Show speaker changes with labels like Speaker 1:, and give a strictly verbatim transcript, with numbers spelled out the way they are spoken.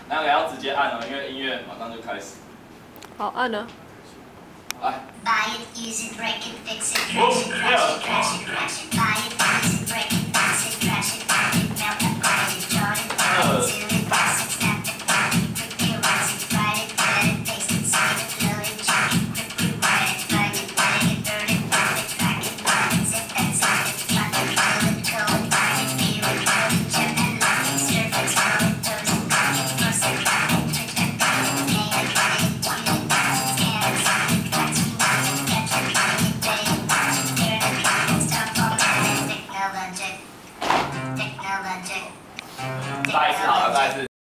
Speaker 1: 那个要直接按哦，因为音乐马上就开始。
Speaker 2: 好，按了。
Speaker 1: 来。
Speaker 3: Buy it, use it, break it, fix it, crash it, crash it, crash it, crash it. Buy it, use it, break